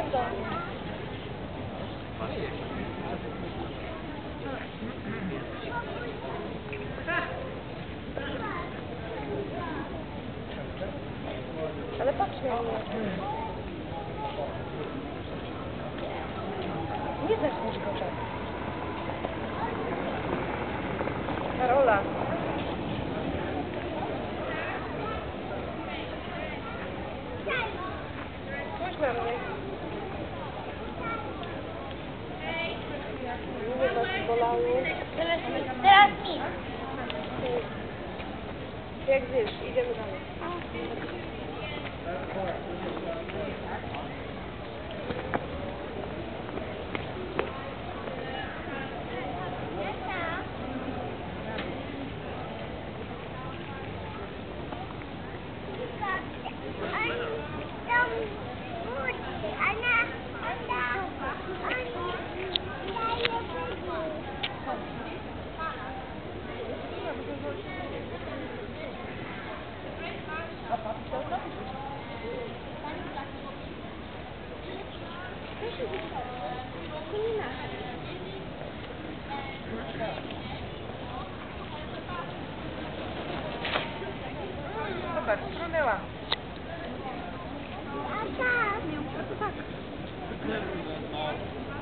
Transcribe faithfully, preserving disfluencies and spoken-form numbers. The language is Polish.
to. Ale patrz na mnie. Nie zaczniesz go tak. Karola. Spójrz na mnie. Nie was bolało. Teraz mi. Teraz mi. Jak wiesz, idziemy dalej. Zobacz, strunęła. A tak. Tak.